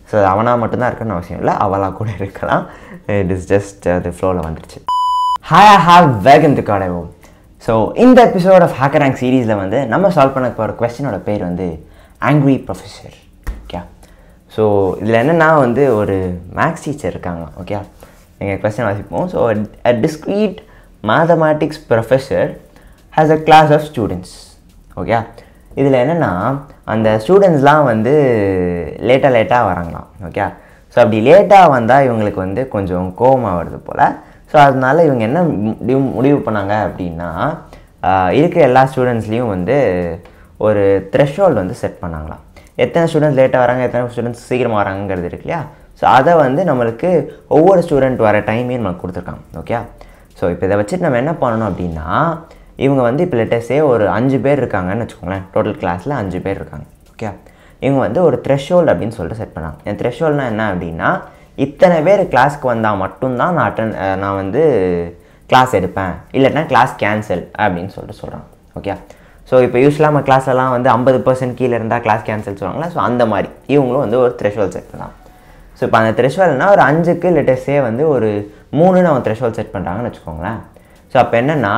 So அவனா மட்டும்தான் இருக்கணும்னு அவசியம் இல்லை, அவளாக கூட இருக்கலாம். இட் இஸ் ஜஸ்ட் அது ஃப்ளோவில் வந்துடுச்சு. Hi, I have welcome to காடேவோ. ஸோ இந்த எபிசோட் ஆஃப் HackerRank சீரீஸில் வந்து நம்ம சால்வ் பண்ண போகிற கொஸ்டினோட பேர் வந்து ஆங்க்ரி ப்ரொஃபஸர். ஓகே, ஸோ இதில் என்னென்னா வந்து ஒரு மேக்ஸ் டீச்சர் இருக்காங்க. ஓகே, நீங்கள் கொஸ்டின் வாசிப்போம். So a discrete mathematics professor has a class of students. Okay, இதில் என்னென்னா அந்த ஸ்டூடெண்ட்ஸ்லாம் வந்து லேட்டாக வராங்களாம். ஓகே, ஸோ அப்படி லேட்டாக வந்தால் இவங்களுக்கு வந்து கொஞ்சம் கோவமாக வருது போல். ஸோ அதனால இவங்க என்ன முடிவு பண்ணாங்க அப்படின்னா, இருக்கிற எல்லா ஸ்டூடெண்ட்ஸ்லேயும் வந்து ஒரு த்ரெஷ்ஹோல்டு வந்து செட் பண்ணாங்களாம். எத்தனை ஸ்டூடெண்ட்ஸ் லேட்டாக வராங்க, எத்தனை ஸ்டூடெண்ட்ஸ் சீக்கிரமாக வராங்கிறது இருக்கு இல்லையா. ஸோ அதை வந்து நம்மளுக்கு ஒவ்வொரு ஸ்டூடெண்ட் வர டைமையும் நமக்கு கொடுத்துருக்காங்க. ஓகே, ஸோ இப்போ இதை வச்சுட்டு நம்ம என்ன பண்ணணும் அப்படின்னா, இவங்க வந்து இப்போ லேட்டஸ்டே ஒரு 5 பேர் இருக்காங்கன்னு வச்சுக்கோங்களேன். டோட்டல் கிளாஸில் 5 பேர் இருக்காங்க. ஓகே, இவங்க வந்து ஒரு த்ரெஷ்ஹோல்டு அப்படின்னு சொல்லிட்டு செட் பண்ணாங்க. என் த்ரெஷ்ஹோல்டுனா என்ன அப்படின்னா, இத்தனை பேர் கிளாஸ்க்கு வந்தால் மட்டும்தான் நான் வந்து கிளாஸ் எடுப்பேன், இல்லைன்னா கிளாஸ் கேன்சல் அப்படின்னு சொல்லிட்டு சொல்கிறாங்க. ஓகே, ஸோ இப்போ யூஸ்வலாக நம்ம கிளாஸ்லாம் வந்து 50% கீழே இருந்தால் கிளாஸ் கேன்சல் சொல்லுவாங்களா. ஸோ அந்த மாதிரி இவங்களும் வந்து ஒரு த்ரெஷ்ஹோல்டு செட் பண்ணலாம். ஸோ இப்போ அந்த த்ரெஷ்ஹோல்டுனா ஒரு 5க்கு லேட்டஸ்டே வந்து ஒரு 3ன்னு அவங்க த்ரெஷ்ஹோல்டு செட் பண்ணுறாங்கன்னு வச்சுக்கோங்களேன். ஸோ அப்போ என்னென்னா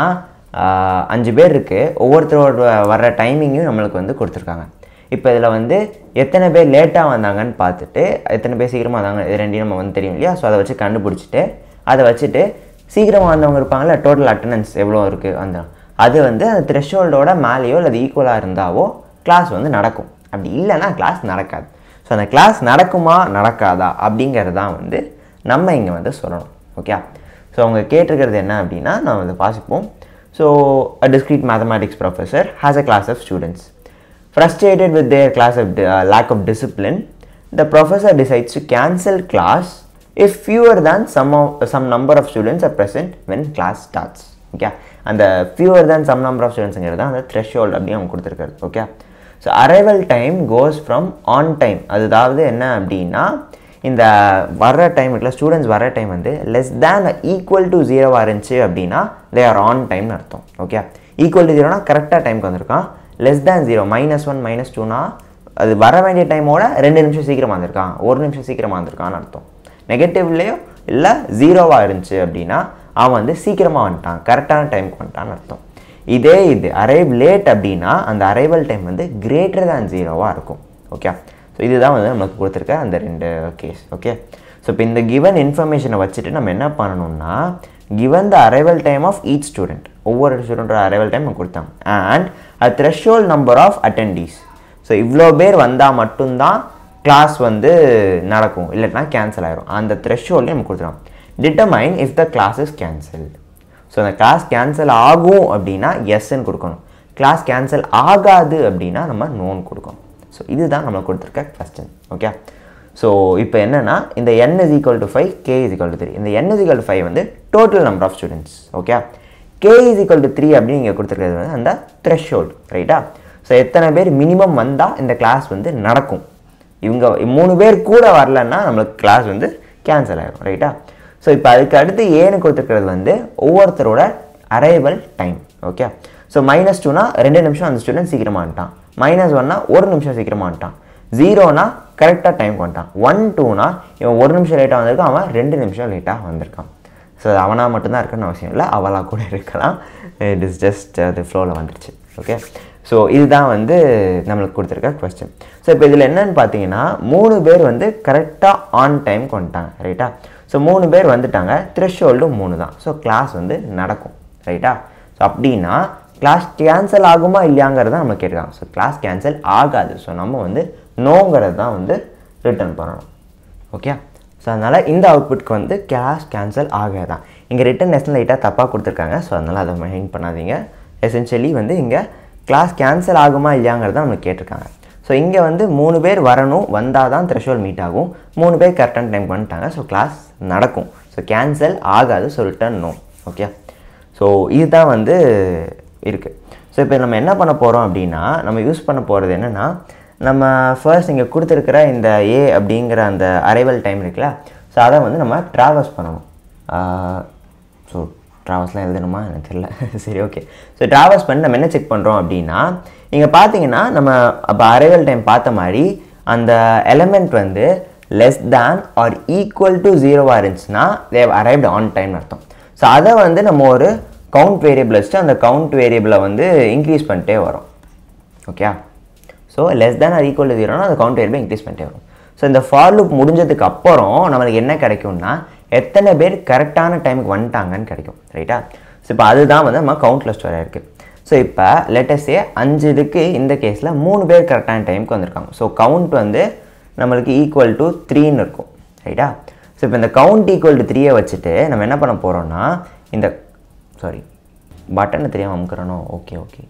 5 பேர் இருக்குது, ஒவ்வொருத்தரோட வர்ற டைமிங்கையும் நம்மளுக்கு வந்து கொடுத்துருக்காங்க. இப்போ இதில் வந்து எத்தனை பேர் லேட்டாக வந்தாங்கன்னு பார்த்துட்டு எத்தனை பேர் சீக்கிரமாக வந்தாங்க இது ரெண்டையும் நம்ம வந்து தெரியும் இல்லையா. ஸோ அதை வச்சு கண்டுபிடிச்சிட்டு அதை வச்சுட்டு சீக்கிரமாக வந்தவங்க இருப்பாங்கள்ல, டோட்டல் அட்டண்டன்ஸ் எவ்வளோ இருக்குது அந்த அது வந்து அந்த த்ரெஷ்ஹோல்டோட மேலேயோ இல்லை அது ஈக்குவலாக இருந்தாவோ கிளாஸ் வந்து நடக்கும். அப்படி இல்லைன்னா கிளாஸ் நடக்காது. ஸோ அந்த கிளாஸ் நடக்குமா நடக்காதா அப்படிங்கிறது தான் வந்து நம்ம இங்கே வந்து சொல்லணும். ஓகே, ஸோ அவங்க கேட்டிருக்கிறது என்ன அப்படின்னா, நம்ம வந்து வாசிப்போம். So a discrete mathematics professor has a class of students. Frustrated with their class of lack of discipline, the professor decides to cancel class if fewer than some number of students are present when class starts. Okay, and the fewer than some number of students ங்கிறது அந்த threshold அப்படி அவங்க கொடுத்துருக்காரு. Okay, so arrival time goes from on time. அதாவது என்ன அப்படின்னா, இந்த வர்ற டைம் இல்லை ஸ்டூடெண்ட்ஸ் வர்ற டைம் வந்து லெஸ் தேன் ஈக்குவல் டு 0 இருந்துச்சு அப்படின்னா தே ஆர் ஆன் டைம்னு அர்த்தம். ஓகே, ஈக்குவல் டு 0னா கரெக்டாக டைமுக்கு வந்திருக்கான். லெஸ் தேன் 0 -1 -2னா அது வர வேண்டிய டைமோட 2 நிமிஷம் சீக்கிரமாக வந்திருக்கான், 1 நிமிஷம் சீக்கிரமாக வந்திருக்கான்னு அர்த்தம். நெகட்டிவ்லேயோ இல்லை 0வா இருந்துச்சு அப்படின்னா அவன் வந்து சீக்கிரமாக வந்துட்டான், கரெக்டான டைமுக்கு வந்துட்டான்னு அர்த்தம். இது அரைவ் லேட் அப்படின்னா அந்த அரைவல் டைம் வந்து கிரேட்டர் தேன் 0வா இருக்கும். ஓகே, ஸோ இதுதான் வந்து நமக்கு கொடுத்துருக்க அந்த 2 கேஸ். ஓகே, ஸோ இப்போ இந்த கிவன் இன்ஃபர்மேஷனை வச்சுட்டு நம்ம என்ன பண்ணணும்னா, given the arrival time of each student, ஒவ்வொரு ஸ்டூடெண்ட்டோட அரைவல் டைம் நம்ம கொடுத்தாங்க, and a threshold number of attendees. So இவ்வளோ பேர் வந்தால் மட்டும்தான் கிளாஸ் வந்து நடக்கும், இல்லைன்னா கேன்சல் ஆகிரும். அந்த த்ரெஷ்ஹோல்டு நம்ம கொடுத்துருவோம். Determine if the class is cancelled. So அந்த கிளாஸ் கேன்சல் ஆகும் அப்படின்னா எஸ்ன்னு கொடுக்கணும், கிளாஸ் கேன்சல் ஆகாது அப்படின்னா நம்ம நோன்னு கொடுக்கணும். ஸோ இதுதான் நம்ம கொடுத்துருக்க கொஸ்டின். ஓகே, ஸோ இப்போ என்னென்னா இந்த n is equal to 5, k is equal to 3. இந்த n is equal to 5 வந்து total number of students. Okay, k is equal to 3 அப்படின்னு இங்கே கொடுத்துருக்கிறது வந்து அந்த த்ரெஷ்ஹோல்டு. ரைட்டா? ஸோ எத்தனை பேர் மினிமம் வந்தால் இந்த கிளாஸ் வந்து நடக்கும். இவங்க 3 பேர் கூட வரலன்னா நம்மளுக்கு கிளாஸ் வந்து கேன்சல் ஆகிடும். ரைட்டா? ஸோ இப்போ அதுக்கு அடுத்து ஏன்னு கொடுத்துருக்கிறது வந்து ஒவ்வொருத்தரோட அரைவல் டைம். ஓகே, ஸோ -2னா 2 நிமிஷம் அந்த ஸ்டூடெண்ட் சீக்கிரமாக வந்துட்டான், -1னா 1 நிமிஷம் சீக்கிரமாக வந்துட்டான், 0னா கரெக்டாக டைமுக்கு வந்துட்டான், 1 2னா இவன் 1 நிமிஷம் லேட்டாக வந்திருக்கான், அவன் 2 நிமிஷம் லேட்டாக வந்திருக்கான். ஸோ அவனாக மட்டும்தான் இருக்கணும்னு அவசியம் இல்லை, அவளாக கூட இருக்கலாம். இட் இஸ் ஜஸ்ட் அது ஃப்ளோவில் வந்துடுச்சு. ஓகே, ஸோ இதுதான் வந்து நம்மளுக்கு கொடுத்துருக்க கொஸ்டின். ஸோ இப்போ இதில் என்னென்னு பார்த்தீங்கன்னா 3 பேர் வந்து கரெக்டாக ஆன் டைமுக்கு வந்துட்டாங்க. ரைட்டா? ஸோ 3 பேர் வந்துட்டாங்க, த்ரெஷ்ஹோல்டும் 3 தான். ஸோ கிளாஸ் வந்து நடக்கும். ரைட்டா? ஸோ அப்படின்னா கிளாஸ் கேன்சல் ஆகுமா இல்லையாங்கிறது தான் நம்ம கேட்குறாங்க. ஸோ கிளாஸ் கேன்சல் ஆகாது. ஸோ நம்ம வந்து நோங்கிறது தான் வந்து ரிட்டர்ன் பண்ணணும். ஓகே, ஸோ அதனால் இந்த அவுட்புட்க்கு வந்து கிளாஸ் கேன்சல் ஆகாதான். இங்கே ரிட்டன் நெஸ்ட் லைட்டாக தப்பாக கொடுத்துருக்காங்க. ஸோ அதனால் அதை மைண்ட் பண்ணாதீங்க. எசென்ஷியலி வந்து இங்கே கிளாஸ் கேன்சல் ஆகுமா இல்லையாங்கிறது தான் நம்மளுக்கு கேட்டிருக்காங்க. ஸோ இங்கே வந்து 3 பேர் வரணும், வந்தால் தான் த்ரெஷ்ஹோல்ட் மீட் ஆகும். 3 பேர் கரெக்டான டைம் பண்ணிட்டாங்க. ஸோ கிளாஸ் நடக்கும். ஸோ கேன்சல் ஆகாது. So return no. Okay, so இதுதான் வந்து இருக்குது. ஸோ இப்போ நம்ம என்ன பண்ண போகிறோம் அப்படின்னா, நம்ம யூஸ் பண்ண போகிறது என்னென்னா, நம்ம ஃபர்ஸ்ட் இங்கே கொடுத்துருக்கிற இந்த ஏ அப்படிங்கிற அந்த அரைவல் டைம் இருக்குல்ல, ஸோ அதை வந்து நம்ம ட்ராவர்ஸ் பண்ணணும். ஸோ ட்ராவர்ஸ்லாம் எழுதணுமா எனக்கு தெரியல. சரி, ஓகே. ஸோ ட்ராவர்ஸ் பண்ணி நம்ம என்ன செக் பண்ணுறோம் அப்படின்னா, இங்கே பார்த்தீங்கன்னா நம்ம அப்போ அரைவல் டைம் பார்த்த மாதிரி அந்த எலமெண்ட் வந்து less than or equal to 0 இருந்துச்சுன்னா they have arrived on time அர்த்தம். ஸோ அதை வந்து நம்ம ஒரு கவுண்ட் வேரியபிள் வச்சுட்டு அந்த கவுண்ட் வேரியபிளை வந்து இன்க்ரீஸ் பண்ணிட்டே வரும். Okay, so less than or equal to 0னா அந்த கவுண்ட் வேரியபிள் இன்க்ரீஸ் பண்ணிட்டே வரும். ஸோ இந்த ஃபார் லூப் முடிஞ்சதுக்கு அப்புறம் நம்மளுக்கு என்ன கிடைக்கும்னா எத்தனை பேர் கரெக்டான டைமுக்கு வந்துட்டாங்கன்னு கிடைக்கும். ரைட்டா? ஸோ இப்போ அதுதான் வந்து நம்ம கவுண்ட்டில் ஸ்டோர் ஆகிருக்கு. ஸோ இப்போ லெட்டஸ்டே 5 இதுக்கு இந்த கேஸில் 3 பேர் கரெக்டான டைமுக்கு வந்திருக்காங்க. ஸோ கவுண்ட் வந்து நம்மளுக்கு ஈக்குவல் டு 3ன்னு இருக்கும். ரைட்டா? ஸோ இப்போ இந்த கவுண்ட் ஈக்குவல் டு 3 வச்சுட்டு நம்ம என்ன பண்ண போகிறோம்னா இந்த பட்டனை தெரியாமல் அமுக்கிறனோ. ஓகே ஓகே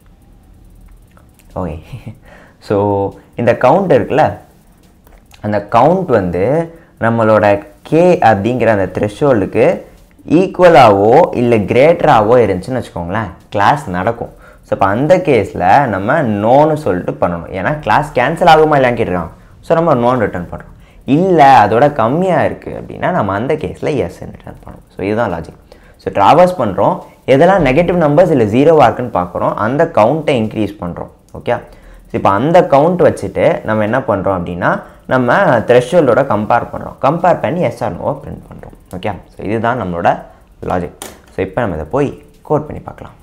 ஓகே ஸோ இந்த கவுண்ட் இருக்குல்ல, அந்த கவுண்ட் வந்து நம்மளோட கே அப்படிங்கிற அந்த த்ரெஷ்ஹோல்டுக்கு ஈக்குவலாகவோ இல்லை கிரேட்டராகவோ இருந்துச்சுன்னு வச்சுக்கோங்களேன், கிளாஸ் நடக்கும். ஸோ இப்போ அந்த கேஸில் நம்ம நோன்னு சொல்லிட்டு பண்ணணும். ஏன்னா கிளாஸ் கேன்சல் ஆகுமா இல்லைன்னு கேட்டுருக்காங்க. ஸோ நம்ம நோன் ரிட்டர்ன் பண்ணுறோம். இல்லை அதோட கம்மியாக இருக்குது அப்படின்னா நம்ம அந்த கேஸில் எஸ்ன்னு ரிட்டர்ன் பண்ணணும். ஸோ இதுதான் லாஜிக். ஸோ ட்ராவர்ஸ் பண்ணுறோம், எதெல்லாம் நெகட்டிவ் நம்பர்ஸ் இல்லை 0 இருக்குன்னு பார்க்குறோம், அந்த கவுண்ட்டை இன்க்ரீஸ் பண்ணுறோம். ஓகே, ஸோ இப்போ அந்த கவுண்ட் வச்சுட்டு நம்ம என்ன பண்ணுறோம் அப்படின்னா நம்ம த்ரெஷ்ஹோல்டோட கம்பேர் பண்ணுறோம். கம்பேர் பண்ணி எஸ்ஆர் நோவை பிரிண்ட் பண்ணுறோம். ஓகே, ஸோ இதுதான் நம்மளோட லாஜிக். ஸோ இப்போ நம்ம இதை போய் கோட் பண்ணி பார்க்கலாம்.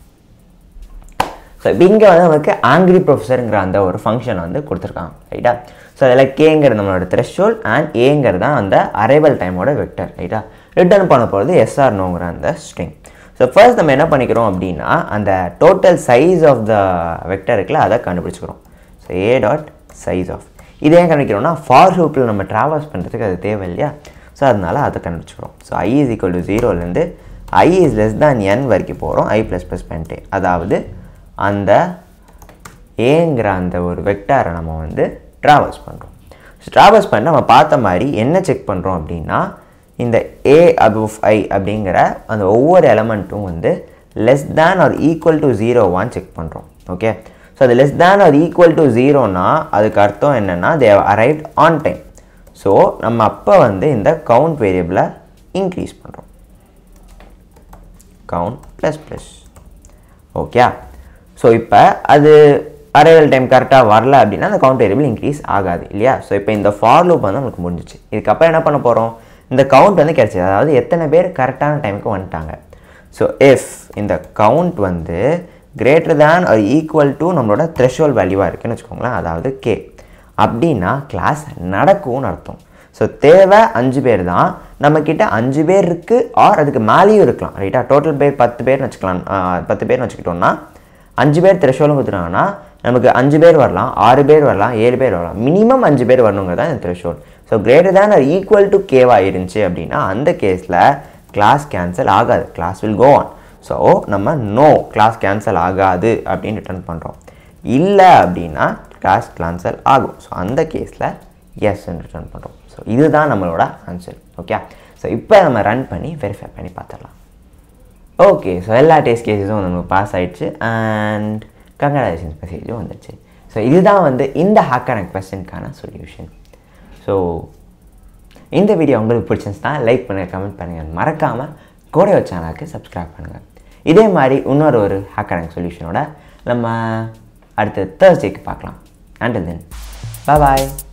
ஸோ இப்போ இங்கே வந்து நமக்கு ஆங்கிரி ப்ரொஃபஸருங்கிற அந்த ஒரு ஃபங்க்ஷனை வந்து கொடுத்துருக்காங்க. ரைட்டா? ஸோ அதில் கேங்கிறது நம்மளோட த்ரெஷ்ஹோல்ட் அண்ட் ஏங்கிறது தான் அந்த அரைவல் டைமோட வெக்டர். ரைட்டா? ரிட்டர்ன் பண்ண போகிறது எஸ்ஆர் நோங்கிற அந்த ஸ்ட்ரிங். ஸோ ஃபர்ஸ்ட் நம்ம என்ன பண்ணிக்கிறோம் அப்படின்னா அந்த total size of the vector இருக்குல்ல அதை கண்டுபிடிச்சிக்கிறோம். So a dot size of இதை ஏன் கண்டுபிடிக்கிறோம்னா ஃபார் லூப்பில் நம்ம ட்ராவல்ஸ் பண்ணுறதுக்கு அது தேவை இல்லையா? ஸோ அதனால் அதை கண்டுபிடிச்சிக்கிறோம். So i is equal to 0லேருந்து i is less than n வரைக்கும் போகிறோம். ஐ ப்ளஸ் ப்ளஸ் பண்ணிட்டு அதாவது அந்த ஏங்கிற அந்த ஒரு வெக்டாரை நம்ம வந்து ட்ராவல்ஸ் பண்ணுறோம். ஸோ ட்ராவல்ஸ் பண்ணி நம்ம பார்த்த மாதிரி என்ன செக் பண்ணுறோம் அப்படின்னா இந்த ஏ அபவ் ஐ அப்படிங்கிற அந்த ஒவ்வொரு எலமெண்ட்டும் வந்து less than or equal to 0வான்னு செக் பண்ணுறோம். ஓகே, ஸோ அது less than or equal to 0னா அதுக்கு அர்த்தம் என்னென்னா they have arrived on time. So நம்ம அப்போ வந்து இந்த கவுண்ட் வேரியபிளை இன்க்ரீஸ் பண்ணுறோம். Count plus plus. Okay, so இப்போ அது அரைவல் டைம் கரெக்டாக வரல அப்படின்னா அந்த கவுண்ட் வேரியபிள் இன்க்ரீஸ் ஆகாது இல்லையா? ஸோ இப்போ இந்த ஃபார் லூப் வந்து நமக்கு முடிஞ்சிச்சு. இதுக்கப்புறம் என்ன பண்ண போகிறோம், இந்த கவுண்ட் வந்து கிடச்சிது, அதாவது எத்தனை பேர் கரெக்டான டைமுக்கு வந்துட்டாங்க. ஸோ இஃப் இந்த கவுண்ட் வந்து greater than or equal to நம்மளோட த்ரெஷ்ஹோல்ட் வேல்யூவாக இருக்குன்னு வச்சுக்கோங்களேன், அதாவது கே அப்படின்னா கிளாஸ் நடக்கும்னு அர்த்தம். ஸோ தேவை 5 பேர் தான், நம்மக்கிட்ட 5 பேர் இருக்குது ஆர் அதுக்கு மேலேயும் இருக்கலாம். ரைட்டா? டோட்டல் பேர் 10 பேர்னு வச்சுக்கலாம். 10 பேர்னு வச்சுக்கிட்டோம்னா 5 பேர் த்ரெஷ்ஹோல்டு கொடுத்துட்டாங்கன்னா நமக்கு 5 பேர் வரலாம், 6 பேர் வரலாம், 7 பேர் வரலாம். மினிமம் 5 பேர் வரணுங்கிறது தான் இந்த threshold. So greater than or equal to கேவாக இருந்துச்சு அப்படின்னா அந்த கேஸில் கிளாஸ் கேன்சல் ஆகாது, class will go on. So நம்ம நோ கிளாஸ் கேன்சல் ஆகாது அப்படின்னு ரிட்டர்ன் பண்ணுறோம். இல்லை அப்படின்னா கிளாஸ் கேன்சல் ஆகும். ஸோ அந்த கேஸில் எஸ்ன்னு ரிட்டர்ன் பண்ணுறோம். ஸோ இதுதான் நம்மளோட ஆன்சர். ஓகே, ஸோ இப்போ நம்ம ரன் பண்ணி வெரிஃபை பண்ணி பார்த்துடலாம். ஓகே, ஸோ எல்லா டெஸ்ட் கேஸஸும் நமக்கு பாஸ் ஆகிடுச்சு அண்ட் கங்க்ராச்சுலேஷன்ஸ் மெசேஜும் வந்துடுச்சு. ஸோ இதுதான் வந்து இந்த HackerRank கொஸ்டினுக்கான சொல்யூஷன். ஸோ இந்த வீடியோ உங்களுக்கு பிடிச்சிருந்துச்சுன்னா லைக் பண்ணுங்கள், கமெண்ட் பண்ணுங்கள், மறக்காமல் கோடையோ சேனலுக்கு சப்ஸ்கிரைப் பண்ணுங்கள். இதே மாதிரி இன்னொரு HackerRank சொல்யூஷனோட நம்ம அடுத்த Thursdayக்கு பார்க்கலாம். Until then, bye bye.